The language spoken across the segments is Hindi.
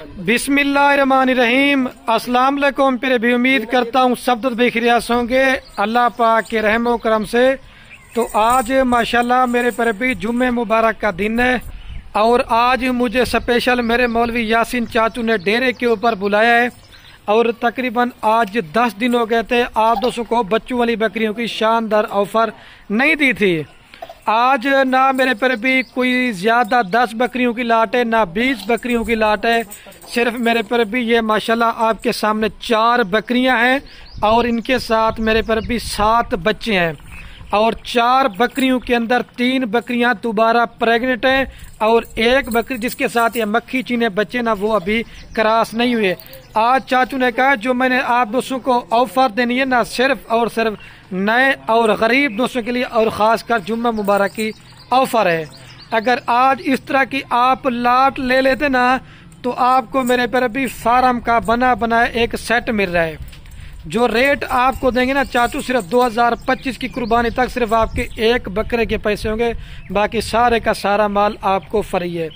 बिस्मिल्लाहिर्रहमानिर्रहीम। अस्सलाम वालेकुम। फिर भी उम्मीद करता हूँ सब बेखिरियास होंगे अल्लाह पाक के रहमो करम से। तो आज माशाल्लाह मेरे पर भी जुम्मे मुबारक का दिन है और आज मुझे स्पेशल मेरे मौलवी यासीन चाचू ने डेरे के ऊपर बुलाया है और तकरीबन आज 10 दिन हो गए थे आप दोस्तों को बच्चों वाली बकरियों की शानदार ऑफर नहीं दी थी। आज ना मेरे पर भी कोई ज़्यादा 10 बकरियों की लाट है ना 20 बकरियों की लाट है, सिर्फ मेरे पर भी ये माशाल्लाह आपके सामने 4 बकरियां हैं और इनके साथ मेरे पर भी 7 बच्चे हैं और 4 बकरियों के अंदर 3 बकरियां दोबारा प्रेग्नेंट हैं और 1 बकरी जिसके साथ ये मक्खी चीने बच्चे ना वो अभी क्रॉस नहीं हुए। आज चाचू ने कहा जो मैंने आप दोस्तों को ऑफर देनी है ना सिर्फ और सिर्फ नए और गरीब दोस्तों के लिए और ख़ासकर जुम्मा मुबारक की ऑफर है। अगर आज इस तरह की आप लाट ले लेते ना तो आपको मेरे पर भी फार्म का बना बनाया एक सेट मिल रहा है। जो रेट आपको देंगे ना चाचू सिर्फ 2025 की कुर्बानी तक सिर्फ आपके 1 बकरे के पैसे होंगे, बाकी सारे का सारा माल आपको फ्री है।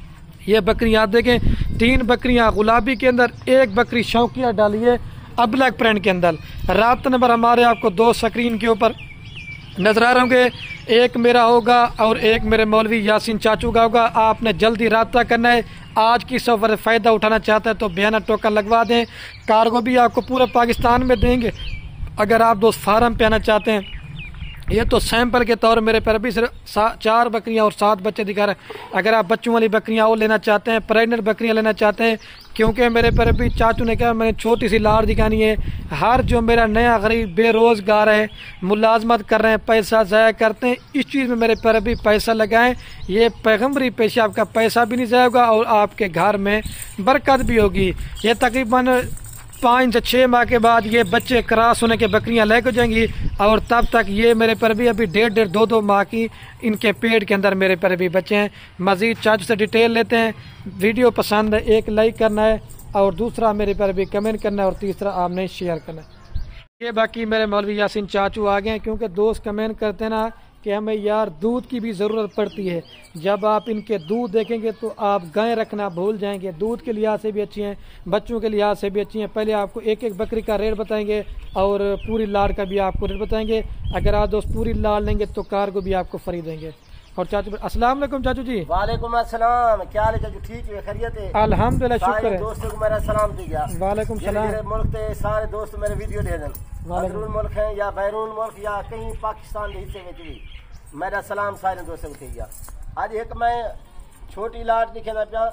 ये बकरियां आप देखें, 3 बकरियां गुलाबी के अंदर, 1 बकरी शौकिया डाली है अब्लैक प्रिंट के अंदर। रात नंबर हमारे आपको 2 स्क्रीन के ऊपर नजर आ रहे होंगे, एक मेरा होगा और एक मेरे मौलवी यासीन चाचू का होगा। आपने जल्दी रब्ता करना है। आज की सफर फ़ायदा उठाना चाहता है तो बयाना टोकन लगवा दें। कार्गो भी आपको पूरे पाकिस्तान में देंगे। अगर आप दोस्त फार्म पे आना चाहते हैं, ये तो सैंपल के तौर मेरे पर भी सिर्फ 4 बकरियां और 7 बच्चे दिखा रहे हैं। अगर आप बच्चों वाली बकरियां और लेना चाहते हैं, प्रेग्नेंट बकरियां लेना चाहते हैं, क्योंकि मेरे पर भी चाचू ने कहा मैंने छोटी सी लाड़ दिखानी है। हर जो मेरा नया गरीब बेरोज़गार है, मुलाजमत कर रहे हैं, पैसा ज़ाया करते हैं, इस चीज़ में मेरे पर भी पैसा लगाएं। ये पैगम्बरी पेशा, आपका पैसा भी नहीं ज़ाया होगा और आपके घर में बरकत भी होगी। ये तकरीबन 5 से 6 माह के बाद ये बच्चे क्रॉस होने के बकरियां लेकर जाएंगी और तब तक ये मेरे पर भी अभी 1.5 2 माह की इनके पेट के अंदर मेरे पर भी बच्चे हैं। मज़ीद चाचू से डिटेल लेते हैं। वीडियो पसंद है 1 लाइक करना है और दूसरा मेरे पर भी कमेंट करना है और तीसरा आपने शेयर करना है। ये बाकी मेरे मौलवी यासीन चाचू आ गए हैं, क्योंकि दोस्त कमेंट करते ना कि हमें यार दूध की भी ज़रूरत पड़ती है। जब आप इनके दूध देखेंगे तो आप गाय रखना भूल जाएंगे। दूध के लिहाज से भी अच्छी हैं, बच्चों के लिहाज से भी अच्छी हैं। पहले आपको एक बकरी का रेट बताएंगे और पूरी लाड़ का भी आपको रेट बताएंगे। अगर आप दोस्त पूरी लाड़ लेंगे तो कार को भी आपको फ्री देंगे। और चाचू अस्सलाम वालेकुम चाचू जी। वालेकुम अस्सलाम। क्या हाल है चाचू? ठीक है, खैरियत है? अल्हम्दुलिल्लाह, शुक्र है। दोस्तों को मेरा सलाम दे गया। वालेकुम सलाम। मेरे मुल्क के सारे दोस्त मेरे वीडियो दे दें, अंदरून मुल्क है या बैरून मुल्क या कहीं पाकिस्तान के हिस्से में भी मेरा सलाम सारे दोस्तों को गया। आज एक मैं छोटी लाट दिखेना पिया,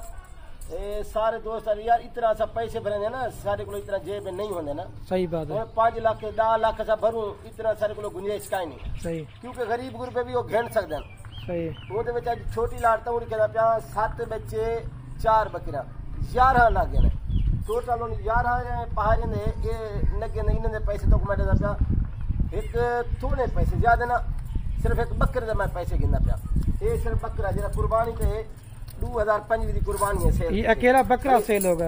सारे दोस्त यार इतना सा पैसे भरे ना सारे को इतना जेब में नहीं होंगे ना। सही बात है। 5 लाख 10 लाख सा भरूं इतना सारे को गुंजाइश का नहीं। सही, क्योंकि गरीब गुरबे भी वो घेन सकते हैं। सही, वो छोटी लाट तो कहना पिया 7 बच्चे 4 बकरियां 11 लाख गए टोटल 11 पहाड़ी ने ये नगे नहीं इन्होंने पैसे तो मैं पिया एक थोड़े पैसे ज्यादा ना सिर्फ एक बकरे का मैं पैसे गिनना पिया। ये सिर्फ बकरा जरा कुर्बानी पे 2005 की कुर्बानी है सेल। ये अकेला बकरा सेल होगा।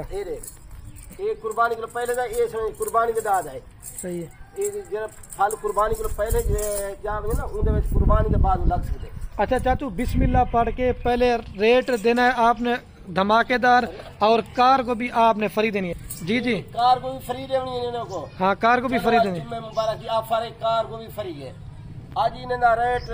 ये कुर्बानी के पहले का ये कुर्बानी के दाद है। सही है। ये जरा फल कुर्बानी के पहले जावे ना उनके कुर्बानी के बाद लग सकते। अच्छा चाचू बिस्मिल्लाह पढ़ के पहले रेट देना है आपने धमाकेदार और कार को भी आपने फ्री देनी है। जी जी, कार को भी फ्री देनी है इन्हों को। हाँ, कार को भी फ्री देनी है। मुबारक ऑफर है, कार को भी फ्री है। आज इन्हें ना रेट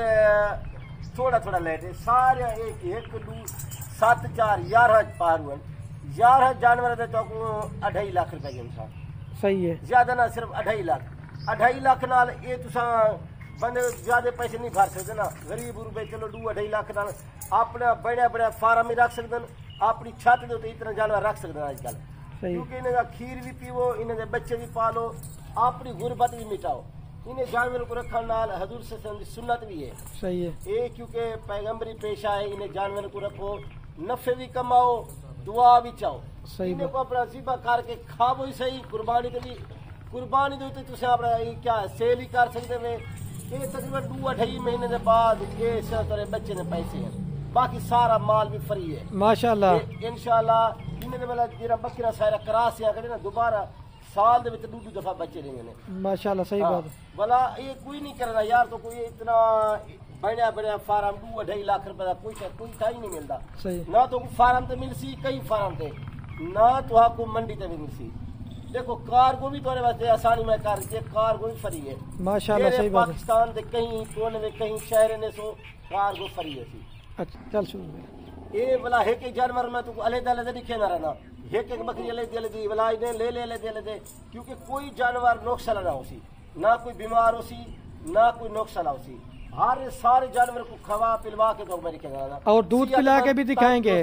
थोड़ा थोड़ा लेट है सारे 1 2 7 4 11 पार हुए 11 जानवर दे तो 2.5 लाख रुपए के अनुसार। सही है, ज्यादा ना सिर्फ 2.5 लाख 2.5 लाख नाल ये तुसा बंदे ज्यादा पैसे नहीं भर सकते ना। गरीब रुपए चलो 2.5 लाख नाल अपना बड़े बड़े फार्म ही रख सकते, अपनी छत के उत्ते इतना जानवर रख सकते आजकल। क्योंकि इन्हें खीर भी पीवो, इन्हें बच्चे भी पालो, अपनी गुरबत भी मिटाओ। इन्हें जानवरों को रखने नाल हजूर से सुन्नत भी है। सही है। ये क्योंकि पैगंबरी पेशा है, इन्हें जानवरों को रखो, नफे भी कमाओ, दुआ भी चाहो। सही इन्हें को अपना ज़िबा करके खाओ ही सही। कुर्बानी तो भी कुर्बानी दो तुम अपना क्या सेल ही कर सकते वे। ये तकरीबन 2-2.5 महीने के बाद ये तेरे बच्चे ने पैसे हैं, बाकी सारा माल भी फ्री है माशाल्लाह। इंशाल्लाह इन्हें मतलब जरा बकरा सारा करास या करे ना दोबारा साल दे 2 दफा बच्चे देंगे ने माशाल्लाह। सही बात है। भला ये कोई नहीं करना यार, तो कोई इतना बढ़िया बढ़िया फार्म 2-2.5 लाख रुपए का कोई ही नहीं मिलता। सही ना, तो फार्म तो मिल सी कई फार्म थे ना तो आपको मंडी ते भी मिलसी। देखो कार्गो भी तुम्हारे वास्ते आसानी में कर ये कार्गो भी फ्री है माशाल्लाह। सही बात है। पाकिस्तान दे कहीं कोने में कहीं शहर ने सो कार्गो फ्री है सी। अच्छा चल शुरू ये वाला है कि जानवर में तुमको अलग अलग दिखे ना रहना एक बकरी अलग अलग वाला दे ले ले क्योंकि कोई जानवर नुकसान ना होसी ना कोई बीमार होसी ना कोई नुकसान होसी। हर सारे जानवर को खवा पिलवा के तो मेरे के और दूध पिला के भी दिखाएंगे।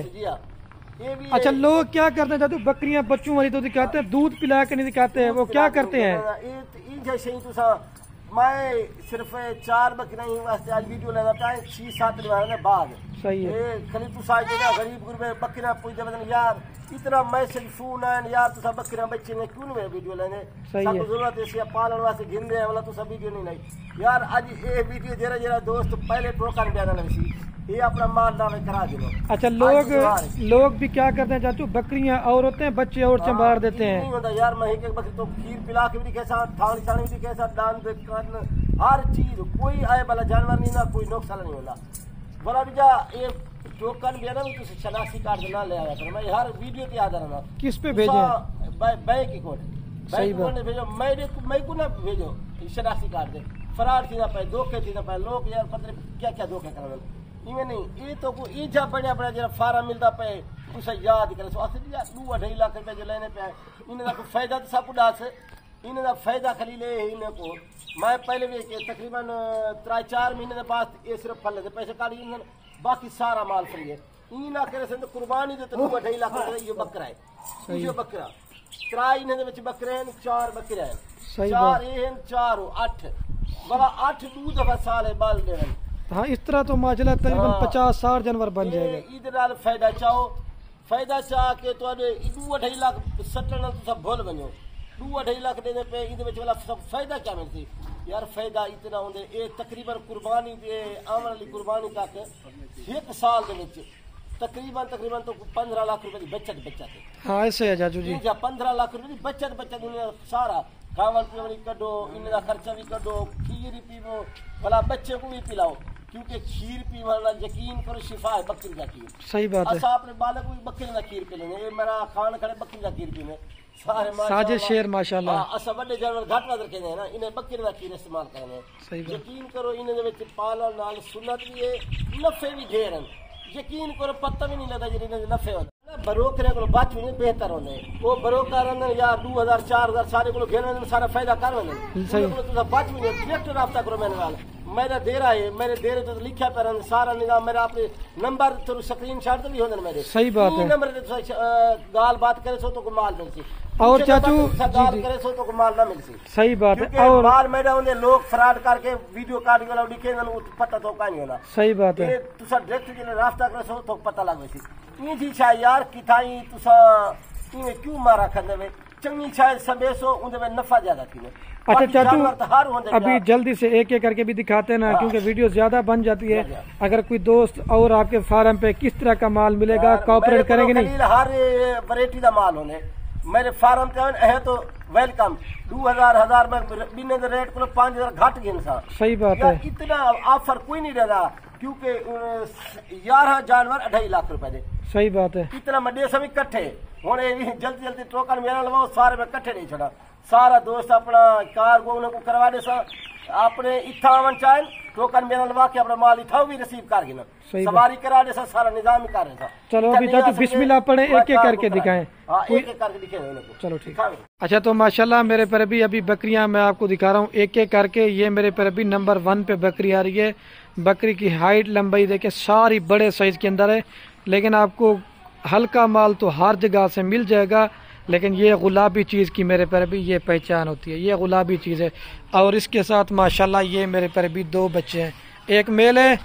ये भी अच्छा लोग क्या करते हैं जादू बकरियां बच्चों वाली तो दिखाते हैं, दूध पिला के नहीं दिखाते हैं, वो क्या करते हैं? जैसे ही तुसा मैं सिर्फ 4 बकरियां ही वास्ते आज वीडियो लेना पाए 6-7 दिन बाद सही है। खाली तुसा गरीब गुरबे बकरियां पूछ दे यार इतना मैसेज फोन आए यार तुसा बकरियां बच्चे ने क्यों नहीं वीडियो लेने सब जरूरत है पालन वास्ते गिनदे वाला तुसा वीडियो नहीं यार आज ये वीडियो जरा जरा दोस्त पहले टोकन बयाना नहीं ये अपना माल दावे करा दो। अच्छा लोग भी क्या करते हैं चाचू बकरियां और होते हैं बच्चे और चंबाड़ देते हैं। नहीं होता यार मैं एक बकरी तो खीर पिला के भी कैसा थाली छानी भी कैसा दान दे हर चीज कोई आए वाला जानवर नहीं ना कोई नुकसान नहीं होला बोला जा ये टोकन भी है ना तो शनाख्ती कार्ड ना ले आया मैं हर वीडियो के आधार ना किस पे भेजे बैंक अकाउंट भेजो मैं को ना भेजो शनाख्ती कार्ड दे फरार थी ना पाए धोखे थी ना पाए लोग यार पता क्या क्या धोखे कर इवें नहीं ये तो को ई जा बढ़िया बढ़िया जरा फार्म मिलता पे उसे याद करे सो आखिर यार 2-2.5 लाख रुपए जो लेने पे इन्हें को फायदा तो सब डास इन्हें फायदा खाली ले इन्हें को मैं पहले भी के तकरीबन 3-4 महीने के बाद ये सिर्फ फल लेते पैसे काटी इन्हें बाकी सारा माल फ्री है ई ना करे से तो कुर्बानी दे तो 2-2.5 लाख रुपए ये बकरा है ये बकरा 3 इन्हें दे विच बकरे हैं 4 बकरे हैं 4 ये 4 8 बड़ा 8 2 दफा साल है बाल दे हाँ इस तरह तो माशाल्लाह तकरीबन 50-60 जानवर बन जाएगा। इधर फायदा चाहो फायदा चाह के तो 2-2.5 लाख सट्टन तो सब भूल बनो 2-2.5 लाख देने पे इधर विच वाला सब फायदा क्या मिलती यार फायदा इतना होंदे ये तकरीबन कुर्बानी दे आमन वाली कुर्बानी तक एक साल दे विच तकरीबन तो 15 लाख रुपए की बचत है। हाँ ऐसे है चाचू जी 15 लाख रुपए की बचत दुनिया सारा खावन पीवन कड्डो इनका खर्चा भी कड्डो खीर पीवो भला बच्चे को भी पिलाओ क्योंकि खीर पीवाना यकीन करो शिफा है बकरी का खीर। सही बात है। असा अपने बालक को बकरी का खीर पिले ये मेरा खान खड़े बकरी का खीर पीने सारे साजे शेर माशाल्लाह असा बड़े जानवर घाट वाद रखे हैं ना इन्हें बकरी का खीर इस्तेमाल करने यकीन करो इन्हें विच पालन नाल सुन्नत भी है नफे भी ढेर हैं यकीन करो पता भी नहीं लगता जिन्हें नफे होते बरोकरे को बात भी बेहतर होने वो बरोकर यार 2000-4000 सारे को घेरने सारा फायदा कर बात भी डायरेक्ट राब्ता करो मेरा दे रहा है मेरे दे रहे तो लिखा पे सारा निजाम मेरा अपने नंबर तो स्क्रीन शॉट तो भी होने मेरे सही बात है नंबर गाल बात करे सो तो माल मिलती और चाचू गाल करे सो तो माल ना मिलती। सही बात है। और माल मेरा उन्हें लोग फ्रॉड करके वीडियो काट वाला दिखे पता तो का नहीं होना। सही बात है। तुसा डायरेक्ट जिले रास्ता करे सो तो पता लग वैसी ये जी छाए यार किथाई तुसा इन्हें क्यों मारा खंदे में चंगी छाए सबेसो उनके में नफा ज्यादा थी। अच्छा चाचू अभी जल्दी से एक एक करके भी दिखाते हैं ना क्योंकि वीडियो ज्यादा बन जाती है। अगर कोई दोस्त और आपके फार्म पे किस तरह का माल मिलेगा कोऑपरेट करेंगे नहीं हर वैरायटी का माल होने मेरे फार्म है तो वेलकम 2000 में बिने रेट को 5000 घट गिन सा। सही बात है। इतना ऑफर कोई नहीं दे रहा क्योंकि 11 जानवर 2.5 लाख रुपए दे। सही बात है। इतना मड्डे सभी इकट्ठे होने जल्दी टोकन मेरा लगाओ सारे में इकट्ठे नहीं छोड़ा सारा दोस्त अपना कार को उनको करवा दे सा अपने इथा आवन चाहे टोकन मेरा लगा के अपना माल इथा भी रिसीव कर गिना सवारी करा दे सा सारा निजाम ही कर रहे। चलो अभी चाचू बिस्मिल्लाह पढ़े एक एक करके दिखाएं। एक एक करके दिखे चलो ठीक है। अच्छा तो माशाल्लाह मेरे पर अभी बकरियां मैं आपको दिखा रहा हूँ एक एक करके। ये मेरे पर अभी नंबर 1 पे बकरी आ रही है। बकरी की हाइट लंबाई देखे सारी बड़े साइज के अंदर है लेकिन आपको हल्का माल तो हर जगह से मिल जाएगा लेकिन ये गुलाबी चीज़ की मेरे पर भी ये पहचान होती है ये गुलाबी चीज़ है। और इसके साथ माशाल्लाह ये मेरे पर भी 2 बच्चे हैं एक मेल है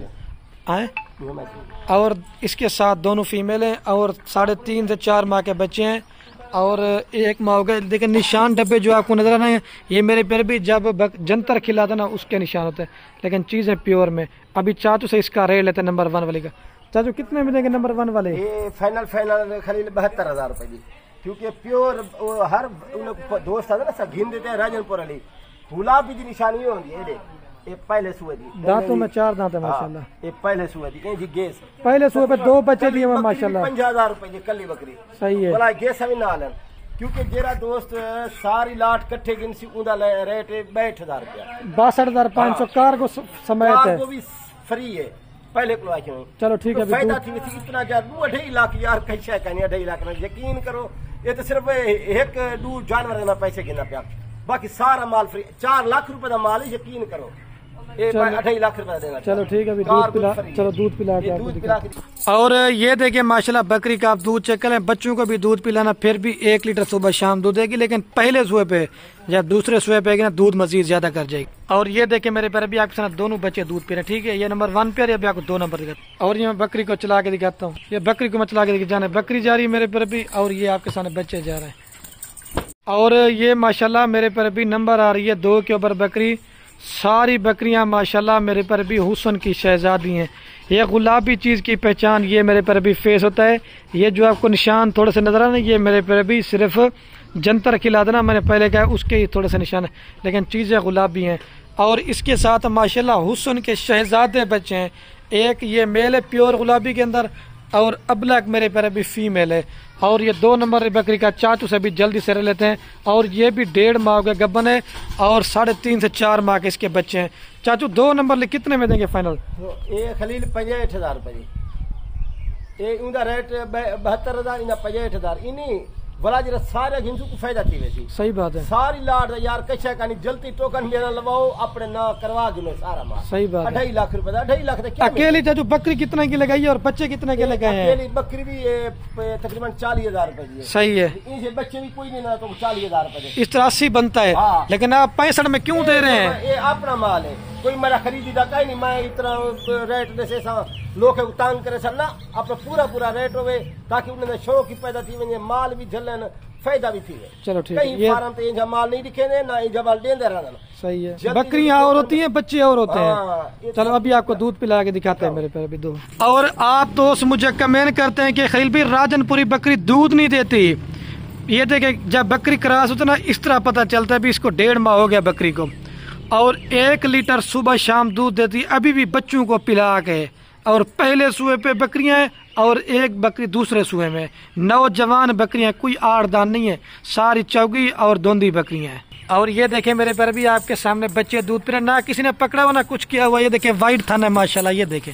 और इसके साथ दोनों फीमेल हैं और 3.5 से 4 माह के बच्चे हैं और एक माह हो गए। देखिए निशान डब्बे जो आपको नजर आ रहे हैं ये मेरे पर भी जब जंतर खिलाता ना उसके निशान होते हैं लेकिन चीज़ें प्योर में। अभी चाचू से इसका रेट लेते हैं नंबर 1 वाले का। चाचू कितने मिलेंगे नंबर 1 वाले? ये फाइनल खाली 72,000 रुपए की क्योंकि प्योर हर दोस्त है ना सब घिन देते हैं राजनपुर वाली गुलाबी की निशानी होती है ये पहले सुए दी दांतों में 4 दांत है माशाल्लाह। ये पहले सुए दी ये जी गैस पहले सुबह पे 2 बच्चे दिए हुए माशाल्लाह। 50,000 रुपए की कली बकरी सही है। बोला गैस अभी ना लें क्योंकि जेरा दोस्त सारी लाट कट्ठे गिनसी उंदा रेट 62,000 रुपया 62,500 कार को समेत है। वो भी फ्री है पहले को आके चलो ठीक है। फायदा थी इतना ज्यादा 2.5 लाख यार कैसे कहनी 2.5 लाख ना यकीन करो ये तो सिर्फ एक दूर जानवर ना पैसे गिना पिया बाकी सारा माल फ्री 4 लाख रुपए का माल है यकीन करो 2.5 लाख रुपए देना। चलो ठीक है अभी दूध पिला चलो दूध पिला के आपको दिखाते। और ये देखिए माशाल्लाह बकरी का आप दूध चेक करें बच्चों को भी दूध पिलाना फिर भी 1 लीटर सुबह शाम दूध देगी लेकिन पहले सुबह पे या दूसरे सुबह पे ना दूध मजीद ज्यादा कर जाएगी। और ये देखिए मेरे पर भी आपके साथ दोनों बच्चे दूध पी रहे ठीक है। ये नंबर 1 पे अभी आपको 2 नंबर दिखाता और ये मैं बकरी को चला के दिखाता हूँ। ये बकरी को मैं चला के जाना है बकरी जा रही है मेरे पर भी और ये आपके सामने बच्चे जा रहे हैं। और ये माशाल्लाह मेरे पर भी नंबर आ रही है 2 के ऊपर बकरी। सारी बकरियां माशाल्लाह मेरे पर भी हुस्न की शहजादी हैं। ये गुलाबी चीज़ की पहचान ये मेरे पर भी फेस होता है। ये जो आपको निशान थोड़े से नजर आ रहे हैं ये मेरे पर भी सिर्फ जंतर खिला देना मैंने पहले कहा उसके ही थोड़े से निशान है लेकिन चीज़ें गुलाबी हैं। और इसके साथ माशाल्लाह हुस्न के शहजादे बच्चे हैं। एक ये मेल है प्योर गुलाबी के अंदर और अबलक मेरे पर अभी फीमेल है। और ये 2 नंबर बकरी का चाचू से भी जल्दी से रह लेते हैं। और ये भी 1.5 माह के गब्बन है और 3.5 से 4 माह के इसके बच्चे हैं। चाचू 2 नंबर ले कितने में देंगे फाइनल? ये खलील 65,000 रुपये ये उनका रेट 72,000 इना 65,000 इन्हीं भला जरा सारे घिंसू को फायदा थी वैसी। सही बात है। सारी लाट यार कैसे कहानी जल्दी टोकन मेरा लवाओ अपने ना करवा गिनो सारा माल। सही बात है। 2.5 लाख रुपए 2.5 लाख क्या अकेली चाचू बकरी कितने की लगाई है और बच्चे कितने के लगाए हैं? अकेली बकरी भी तकरीबन 40,000 रुपए की है। सही है। इनसे बच्चे भी कोई नहीं ना तो 40,000 रुपए इस तरह 80 बनता है। हाँ। लेकिन आप 65 में क्यों दे रहे हैं? ये अपना माल है कोई मेरा खरीदीदा कहीं नहीं मैं इतना रेट जैसे लोग तांग करे सर ना अपना पूरा रेट होवे ताकि उन्हें शौक ही पैदा थी वने माल भी झलन फायदा भी थी। चलो ठीक है। फार्म तो इंजा माल नहीं दिखे ने ना इंजा माल देंदे रहना। सही है। बकरियां और होती हैं बच्चे और होते हैं। चलो अभी आपको दूध पिला के दिखाते हैं मेरे पे अभी 2। और आप दोस्त मुझे कमेंट करते हैं कि खलील भाई राजनपुरी बकरी दूध नहीं देती। ये देखे जब बकरी क्रॉस होता ना इस तरह पता चलता है भी इसको 1.5 माह हो गया बकरी को और 1 लीटर सुबह शाम दूध देती अभी भी बच्चों को पिला के। और पहले सुए पे बकरियां हैं और 1 बकरी दूसरे सुए में। नौजवान बकरियां कोई आड़ दान नहीं है सारी चौगी और दोंदी बकरियां हैं। और ये देखें मेरे पर भी आपके सामने बच्चे दूध पी रहे ना किसी ने पकड़ा हुआ ना कुछ किया हुआ। ये देखें वाइट थाना है माशाल्लाह ये देखें।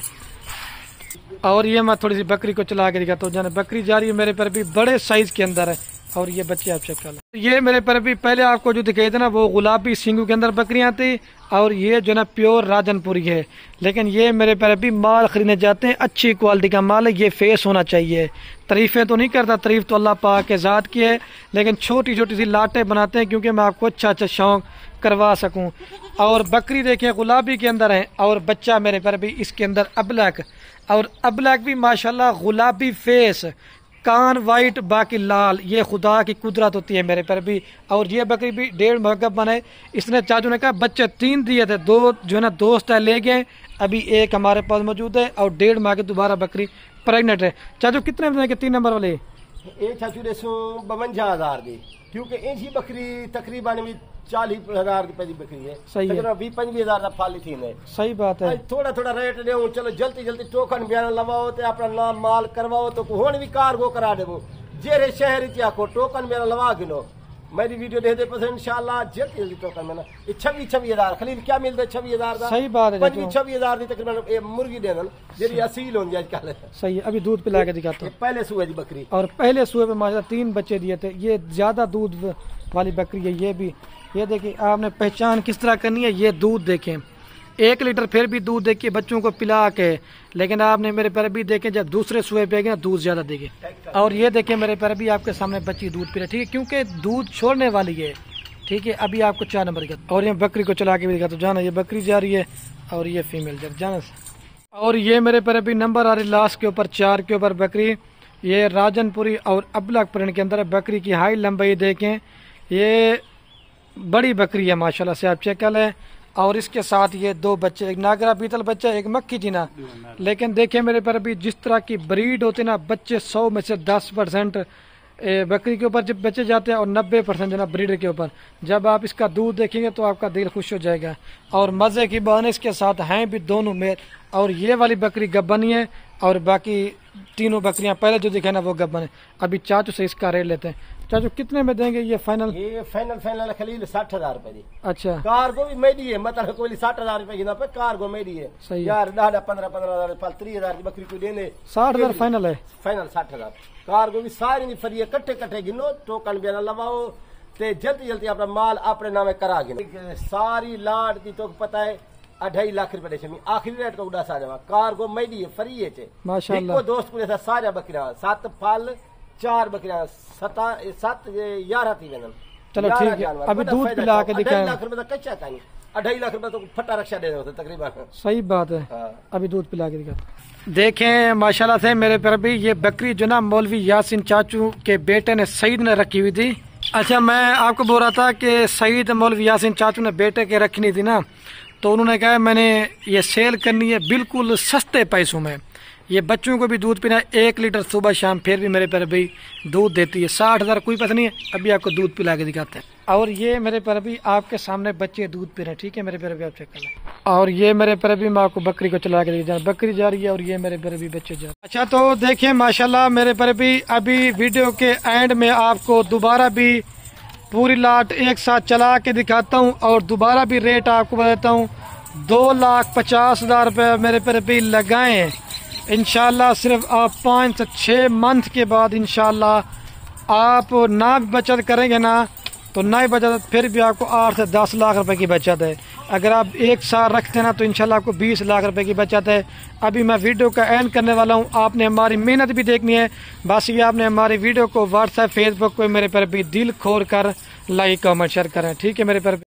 और ये मैं थोड़ी सी बकरी को चला के दिखाता हूँ जाने बकरी जा रही है मेरे पर भी बड़े साइज के अंदर है। और ये बच्चे आप चेक कर लो। ये मेरे पर भी पहले आपको जो दिखाई थे ना वो गुलाबी सिंगू के अंदर बकरियां थी और ये जो ना प्योर राजनपुरी है। लेकिन ये मेरे पर भी माल खरीदने जाते हैं अच्छी क्वालिटी का माल है। ये फेस होना चाहिए। तारीफें तो नहीं करता तारीफ तो अल्लाह पाक के ज़ात की है लेकिन छोटी छोटी सी लाटें बनाते हैं क्योंकि मैं आपको अच्छा शौक करवा सकूं। और बकरी देखिए गुलाबी के अंदर है और बच्चा मेरे पर भी इसके अंदर अबलक और अबलक भी माशाल्लाह गुलाबी फेस कान वाइट बाकी लाल। ये खुदा की कुदरत होती है मेरे पर भी। और ये बकरी भी 1.5 माह का बना है। इसने चाचू ने कहा बच्चे 3 दिए थे 2 जो है ना दोस्त है ले गए अभी 1 हमारे पास मौजूद है और 1.5 माह की दोबारा बकरी प्रेगनेंट है। चाचू कितने में के 3 नंबर वाले? ये चाचू देसो 52,000 दी क्योंकि इसी बकरी तकरीबन 40,000 रुपए की बकरी है। सही है। 20-25,000 का फाली थी ने। सही बात है। थोड़ा रेट ले चलो जल्दी टोकन बयान लवाओ ते अपना नाम माल करवाओ तो हुन भी कार्गो करा देबो जेरे शहर इतिया को टोकन बयान लवा गिनो मेरी वीडियो दे पसंद इंशाल्लाह जल्दी टोकन में ना 26,000 खलील क्या मिलता 26,000 का। सही बात है। 26,000 दी तकरीबन मुर्गी दे देन जेरी असील होंदी आजकल। सही है। अभी दूध पिला के दिखाता हूं। पहले सुबह दी बकरी और पहले सुबह पे माशाल्लाह 3 बच्चे दिए थे। ये ज्यादा दूध वाली बकरी है। ये भी ये देखिए आपने पहचान किस तरह करनी है। ये दूध देखें 1 लीटर फिर भी दूध देखिए बच्चों को पिला के। लेकिन आपने मेरे पर भी देखें जब दूसरे सुबह पे ना दूध ज्यादा देंगे। और ये देखें मेरे पर भी आपके सामने बच्ची दूध पी रही ठीक है क्योंकि दूध छोड़ने वाली है ठीक है। अभी आपको 4 नंबर का और ये बकरी को चला के भी दिखा तो जाना ये बकरी जा रही है और ये फीमेल जाना। और ये मेरे पर अभी नंबर आ रही लास्ट के ऊपर 4 के ऊपर बकरी। ये राजनपुरी और अबलक प्रिंट के अंदर बकरी की हाई लंबाई देखें। ये बड़ी बकरी है माशाल्लाह से आप चेक कर लें। और इसके साथ ये 2 बच्चे एक नागरा बीतल बच्चा एक मक्खी जीना। लेकिन देखें मेरे पर भी जिस तरह की ब्रीड होती ना बच्चे 100 में से 10% बकरी के ऊपर जब बच्चे जाते हैं और 90% जना ब्रीडर के ऊपर। जब आप इसका दूध देखेंगे तो आपका दिल खुश हो जाएगा। और मज़े की बात इसके साथ हैं भी दोनों में। और ये वाली बकरी गब्बनी है और बाकी तीनों बकरियां पहले जो दिखे ना वो गब्बन है। अभी चाचू से इसका रेट लेते हैं। चाचू कितने में देंगे ये फाइनल? ये फाइनल खलील 60,000 रुपए जी। अच्छा, कार्गो भी मेडी है, मतलब कोई 60,000 रुपए गिना पे कार्गो मेडी है। सही यार 15,000 30,000 की बकरी को देने 60,000 फाइनल है। फाइनल 60,000 कार्गो भी सारी नहीं फरी है, कट्ठे गिनो, टोकन भी ना लगाओ ते जल्दी अपना माल अपने नामे करा गिनो। सारी लाट की तो पता है 2.5 लाख रुपए दे आखिरी रेट को उड़ा सा जावा। कार्गो मेडी है फरी है माशाल्लाह। दोस्त को सारा बकरियां 7 फल 4 बकरियां 7 11 थी वेनन। चलो ठीक है, अभी दूध पिला के दिखाएं। 2.5 लाख रुपए तो कच्चा कहानी, 2.5 लाख रुपए तो फटा रक्षा दे रहे तकरीबन। सही बात है। हाँ। अभी दूध पिला के दिखाते। देखें माशाल्लाह से मेरे पर भी ये बकरी जो ना मौलवी यासीन चाचू के बेटे ने सईद ने रखी हुई थी। अच्छा, मैं आपको बोल रहा था कि सईद मौलवी यासीन चाचू ने बेटे के रखनी थी ना, तो उन्होंने कहा मैंने ये सेल करनी है बिल्कुल सस्ते पैसों में। ये बच्चों को भी दूध पीना है 1 लीटर सुबह शाम, फिर भी मेरे पर भी दूध देती है। 60,000 कोई पैसा नहीं है। अभी आपको दूध पिला के दिखाते हैं। और ये मेरे पर भी आपके सामने बच्चे दूध पी रहे हैं, ठीक है मेरे पर भी आप चेक कर लें। और ये मेरे पर भी मैं आपको बकरी को चला के दिखा, बकरी जा रही है और ये मेरे पर भी बच्चे जा रहे हैं। अच्छा, तो देखिए माशाल्लाह मेरे पर भी अभी वीडियो के एंड में आपको दोबारा भी पूरी लाट एक साथ चला के दिखाता हूँ और दोबारा भी रेट आपको बताता हूँ। 2,50,000 रुपये मेरे पर भी लगाए। इंशाल्लाह सिर्फ आप 5 से 6 मंथ के बाद इंशाल्लाह आप ना बचत करेंगे ना तो ना ही बचत, फिर भी आपको 8 से 10 लाख रुपए की बचत है। अगर आप 1 साल रखते हैं ना तो इंशाल्लाह आपको 20 लाख रुपए की बचत है। अभी मैं वीडियो का एंड करने वाला हूँ। आपने हमारी मेहनत भी देखनी है। बस ये आपने हमारी वीडियो को व्हाट्सएप फेसबुक पे मेरे पर भी दिल खोल कर लाइक कमेंट शेयर करें, ठीक है मेरे पर।